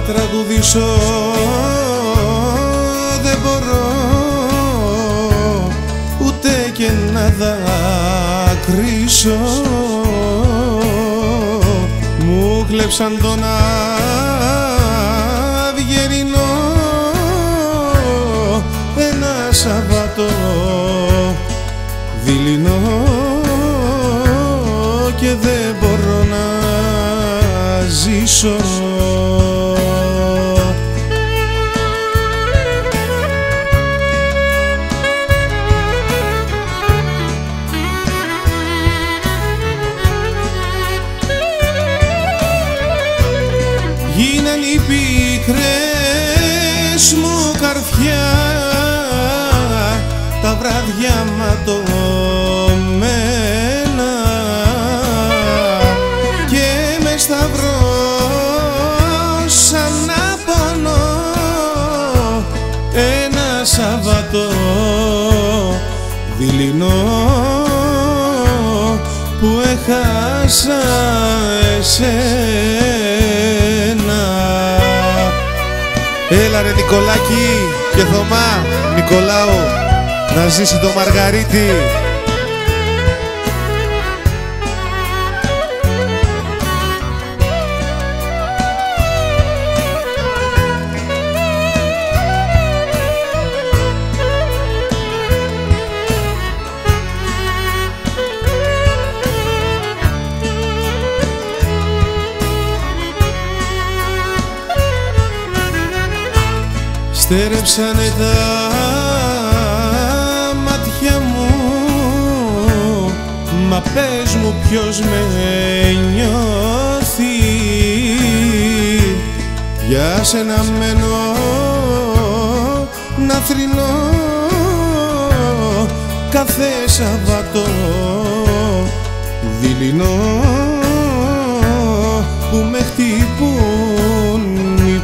τραγουδήσω, δεν μπορώ ούτε και να δακρύσω. Μου κλέψαν τον Αυγερινό ένα Σαββατό δειλινό και δεν μπορώ να ζήσω. Γίναν οι πίκρες μου καρφιά τα βράδια ματωμένα και με σταυρώσαν να πονώ ένα Σαββατό δειλινό που έχασα εσένα. Έλα ρε Νικολάκη και Θωμά, Νικολάου, να ζήσει το Μαργαρίτη. Στέρεψανε τα μάτια μου, μα πες μου ποιος με νιώθει. Για σένα μένω να θρηνώ κάθε Σαββατό δειλινό που με χτυπούν οι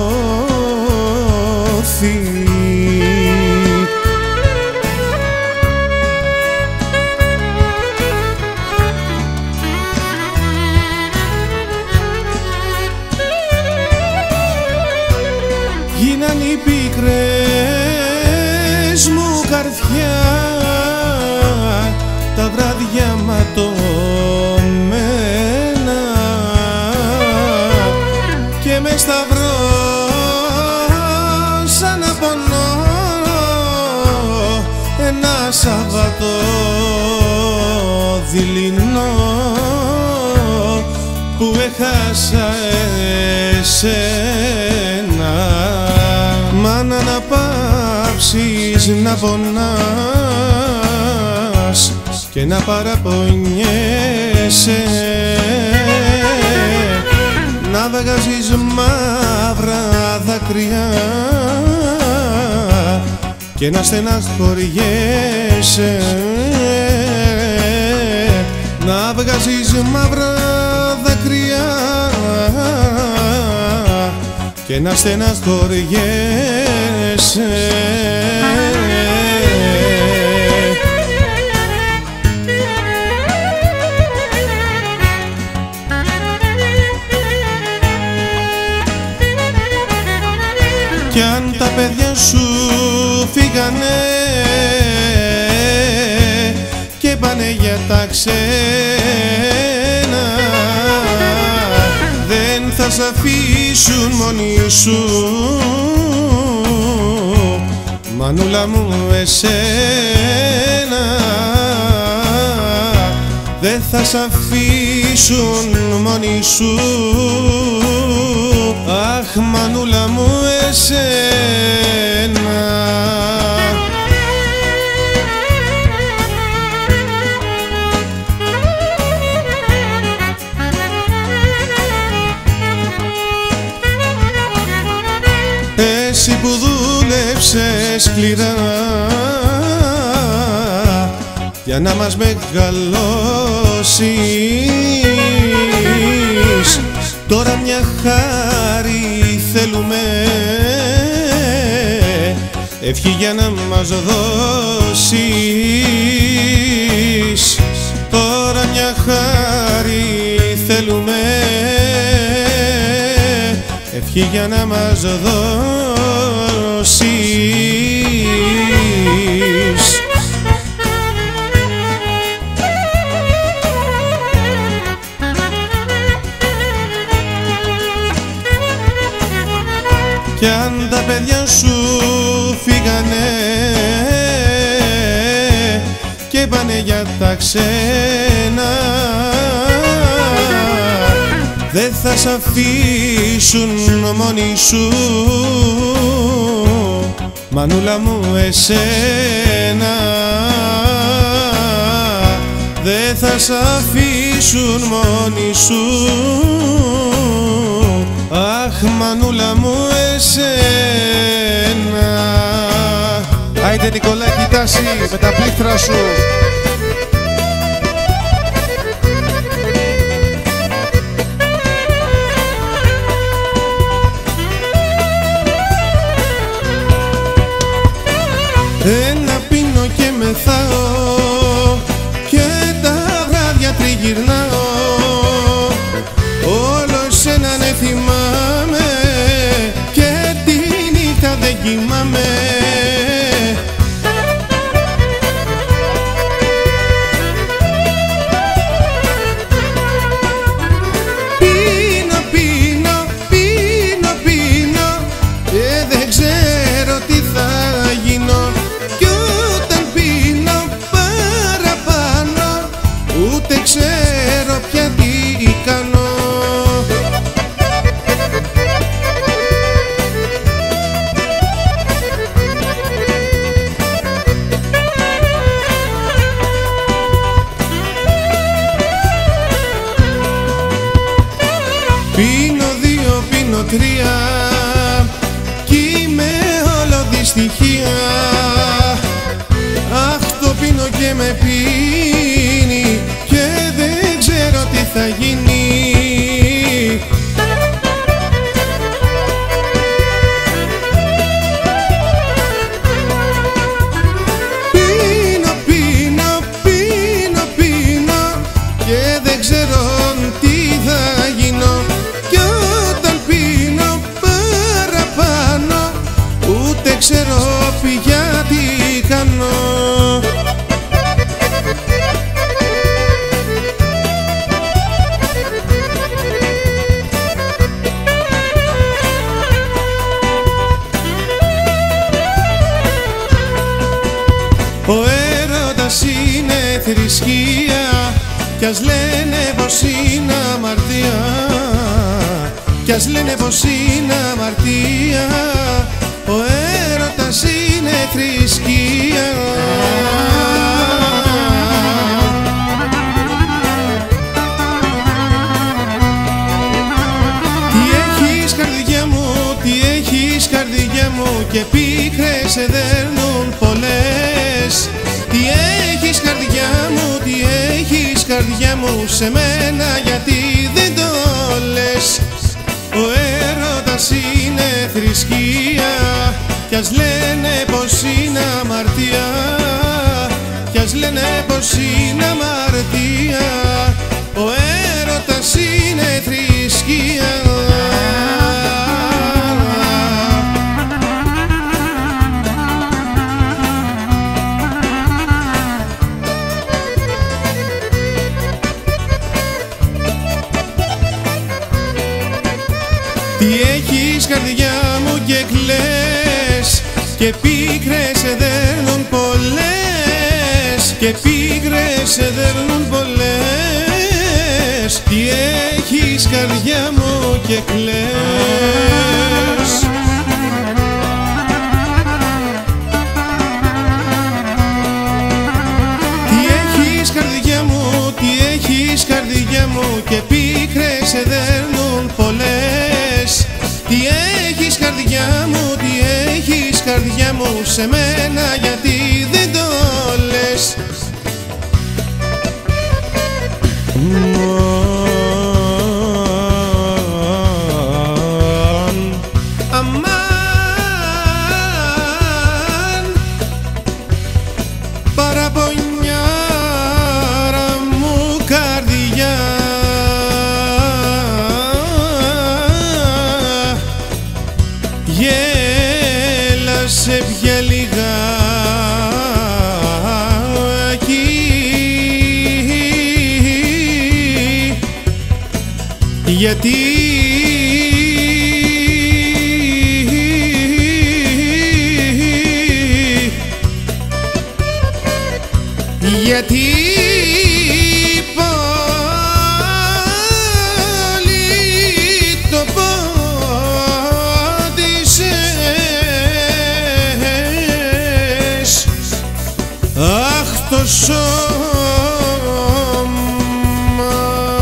πόθοι. Γίναν οι πίκρες μου καρφιά τα βράδια ματωμένα και με σταυρώσαν να πονώ ένα Σαββατό δειλινό που έχασα εσένα. Μάνα να πάψεις να πονάς και να παραπονιέσαι, να βγάζεις μαύρα δάκρυα και να στεναχωριέσαι, να βγάζεις μαύρα δάκρυα και να στεναχωριέσαι. Κι αν τα παιδιά σου φύγανε και πάνε για τα ξένα, δεν θα σ' αφήσουν μόνη σου, μανούλα μου εσένα. Δεν θα σ' αφήσουν μόνη σου, αχ μανούλα μου εσένα. Εσύ που δούλεψες σκληρά για να μας μεγαλώσεις, τώρα μια χάρη θέλουμε, ευχή για να μας δώσεις. Τώρα μια χάρη θέλουμε, ευχή κι για να μας δώσεις. Κι αν τα παιδιά σου φύγανε και πάνε για τα ξένα, δεν θα σ' αφήσουν μόνοι σου, μανούλα μου εσένα. Δεν θα σ' αφήσουν μόνοι σου, αχ μανούλα μου εσένα. Άιντε Νικολάκη Τάση με τα πλήκτρα σου. Ένα πίνω και μεθάω και τα βράδια τριγυρνάω, όλο εσένα ναι θυμάμαι και τη νύχτα δεν κοιμάμαι. Πίνω, πίνω, πίνω, πίνω και δεν ξέρω τι θα γίνω, κι όταν πίνω παραπάνω ούτε ξέρω πια τι κάνω. Πίνω δύο, πίνω τρία κι είμαι όλο δυστυχία. Αχ το πίνω και με πίνει και δεν ξέρω τι θα γίνει. Πίνω, πίνω, πίνω, πίνω και δεν ξέρω τι θα γίνω, κι όταν πίνω παραπάνω ούτε ξέρω πια τι κάνω. Ο έρωτας είναι θρησκεία κι ας λένε πως είναι αμαρτία, κι ας λένε πως είναι αμαρτία, ο έρωτας είναι θρησκεία. Τι έχεις καρδιά μου, τι έχεις καρδιά μου και πίκρες σε δέρνουν πολλές. Τι έχεις καρδιά μου, τι έχεις καρδιά μου σε μένα γιατί δεν το λες. Ο έρωτας είναι θρησκεία κι ας λένε πως είναι αμαρτία, κι ας λένε πως είναι αμαρτία, ο έρωτας είναι θρησκεία. Τι έχεις καρδιά μου και κλαις και πίκρες σε δέρνουν πολλές, και πίκρες σε δέρνουν πολλές. Τι έχεις καρδιά μου και κλαις. Τι έχεις καρδιά μου, τι έχεις καρδιά μου και πίκρες σε δέρνουν πολλές. Τι έχεις καρδιά μου, τι έχεις καρδιά μου σε μένα γιατί δεν το λες. Αμάν, παραπονιάρα μου καρδιά, Γιατί πάλι το πόντισες, αχ το σώμα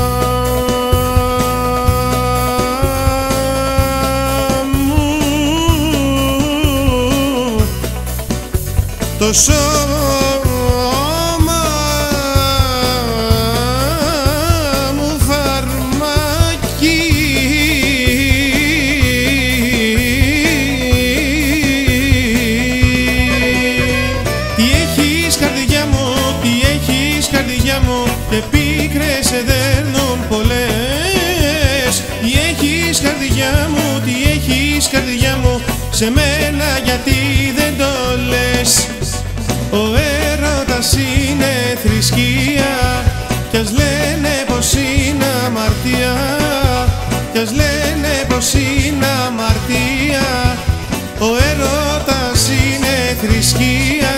μου, το σώμα και πίκρες σε δέρνουν πολλές. Τι έχεις καρδιά μου, τι έχεις καρδιά μου, σε μένα γιατί δεν το λες. Ο έρωτας είναι θρησκεία κι ας λένε πως είναι αμαρτία, κι ας λένε πως είναι αμαρτία. Ο έρωτας είναι θρησκεία.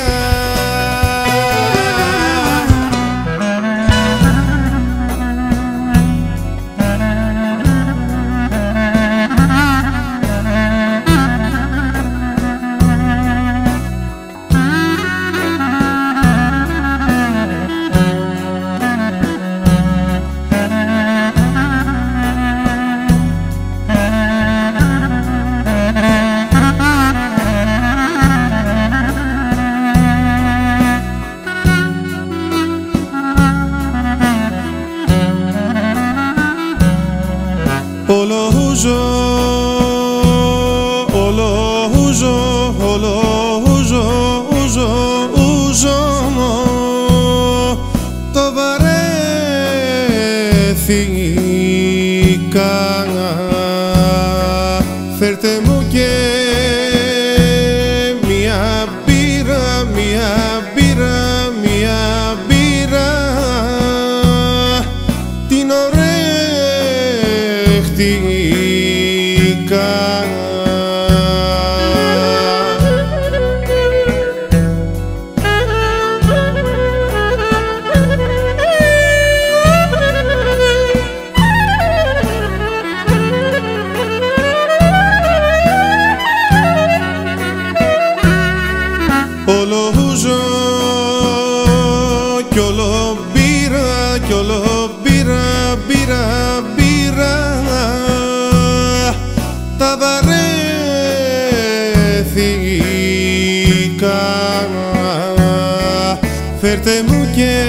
Το βαρέθηκα, φέρτε μου και μια μπύρα, μια μπύρα, μια μπύρα, την ορέχτηκα. Όλο ζω κι όλο μπύρα, κι όλο μπύρα, μπύρα, μπύρα, τα βαρέθηκα. Φέρτε μου και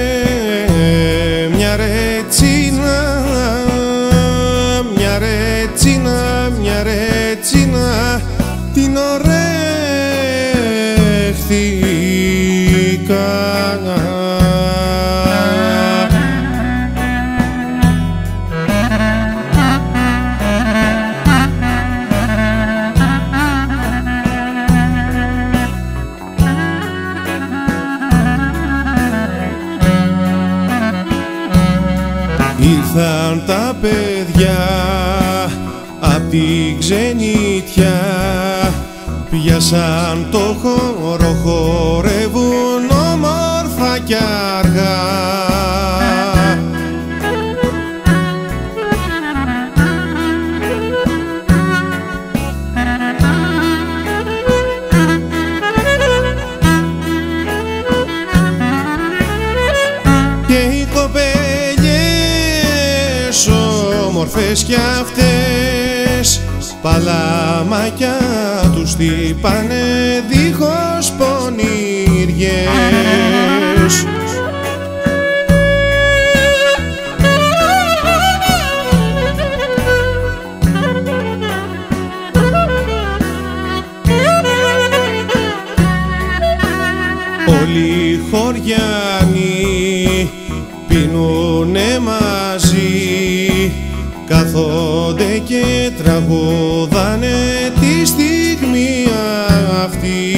μια ρετσίνα, μια ρετσίνα, μια ρετσίνα, την ορέχτηκα. Ήρθαν τα παιδιά απ' την ξενιτιά, πιάσαν το χώρο, χορεύουν όμορφα κι αργά. Και οι κοπέλιες όμορφες κι αυτές, παλαμάκια τους τύπανε δίχως πονηριές. Όλοι οι χωριανοί πίνουνε μαζί, κάθονται και τραγουδάνε τη στιγμή αυτή.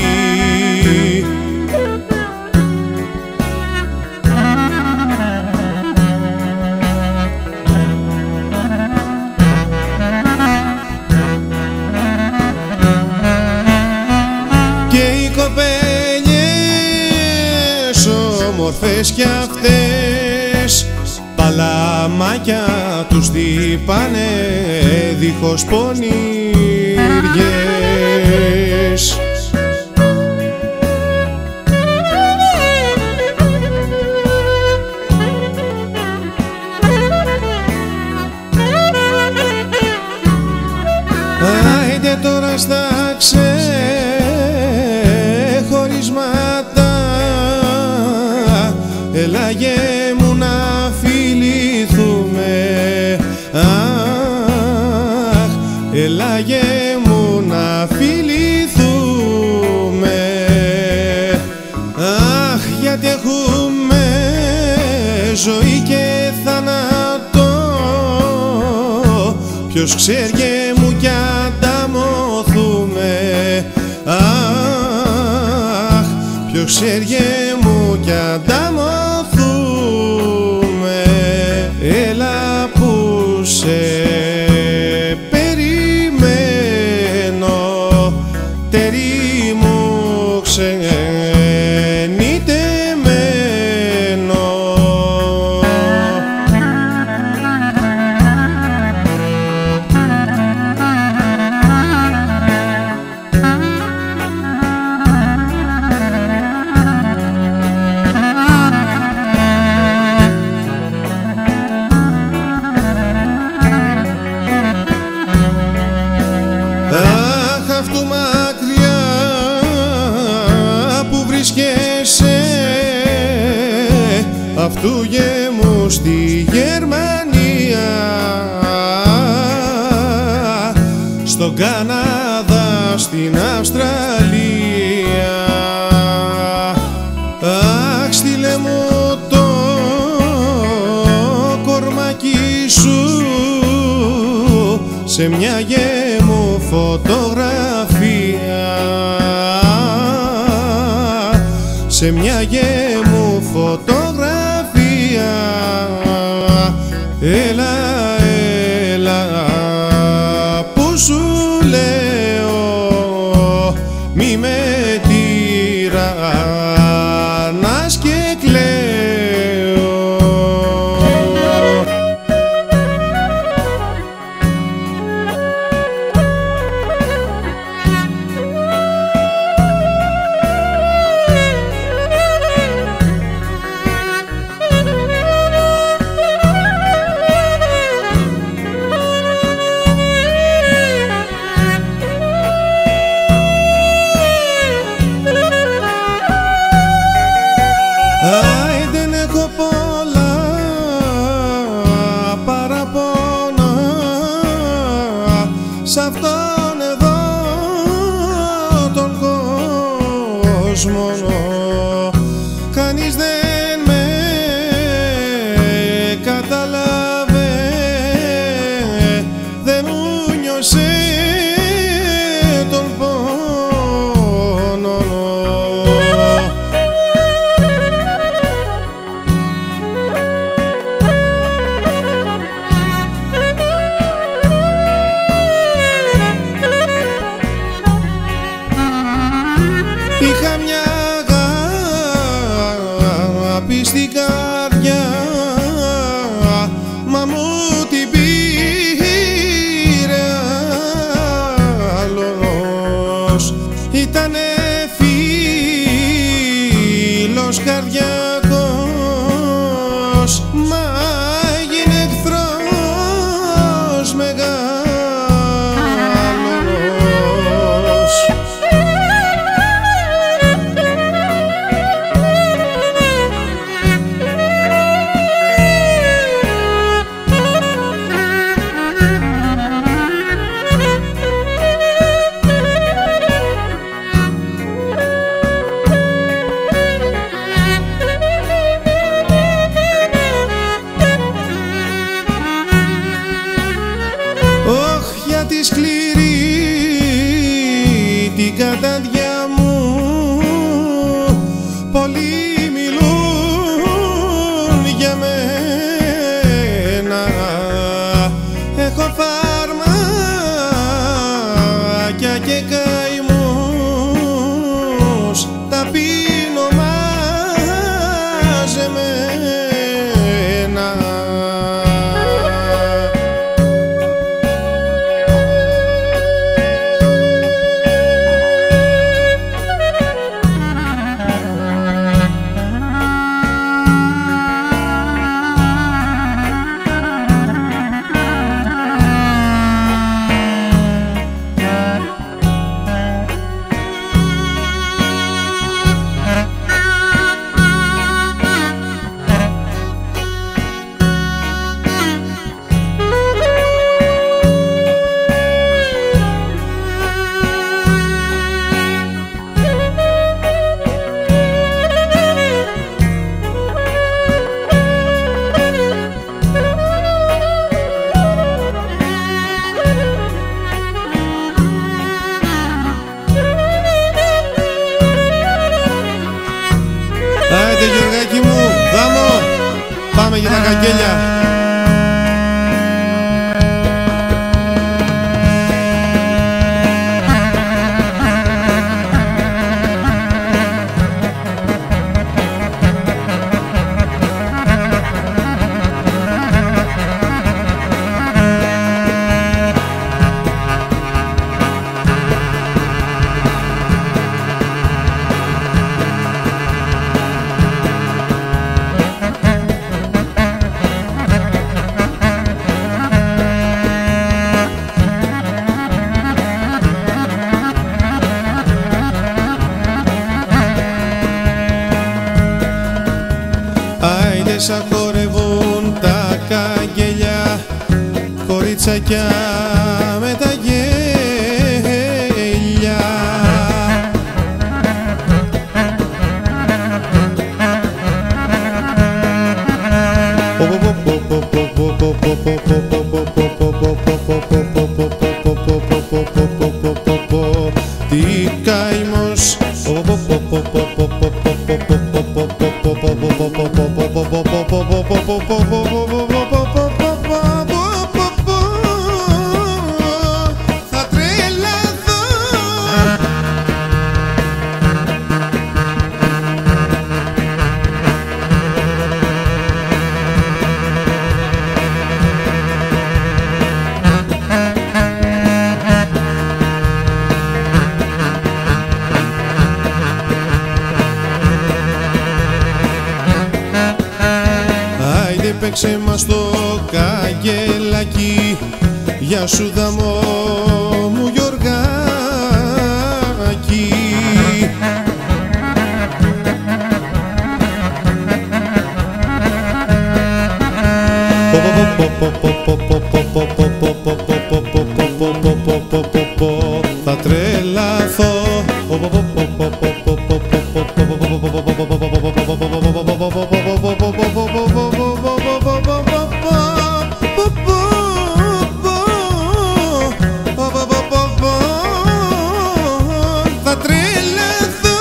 όμορφες κι αυτές, παλαμάκια τους δίπανε δίχως πονηριές. Άιντε τώρα στα ξεχωρισμάτα, έλαγε μου να φιληθούμε. Αχ, έλαγε μου να φιληθούμε. Αχ, γιατί έχουμε ζωή και θάνατο, ποιος ξέρει μου κι ανταμωθούμε. Αχ, ποιος ξέρει μου κι ανταμωθούμε. Έλα που σε περιμένω, τέρι μου ξενιτεμένο. Αχ, αυτού μακριά που βρίσκεσαι, αυτού γεμού στη Γερμανία, στον Καναδά, στην Αυστραλία. Αχ, στείλε μου το κορμάκι σου σε μια γέμου φωτογραφία, σε μια γέμου φωτογραφία. Έλα, έλα που σου λέω, μη με τυραννάς και κλαίω. Άιντε έχω πολλά παραπονά σ' αυτόν εδώ τον κόσμο. Κανείς δεν με κατάλαβε, δεν μου νιώσε τον πόνο. Είχα μια αγάπη στην καρδιά, μα μου την πήρε άλλος. Ήτανε φίλος καρδιακός, μα έγινε εχθρός μεγάλος. Όχ, για τη σκληρή την καταδιά μου, πολλοί μιλούν για μένα. Έχω φάρμακια και καημούς, τα πίνω μα μέσα χορεύουν τα καγγελιά, κοριτσακιά με τα γέλια. Τι καημός, θα τρελαθώ. Άιντε παίξε μας το καγγελάκι, γεια σου δαμό μου Γιωργάκη. Θα τρελαθώ. Θα τρελαθώ.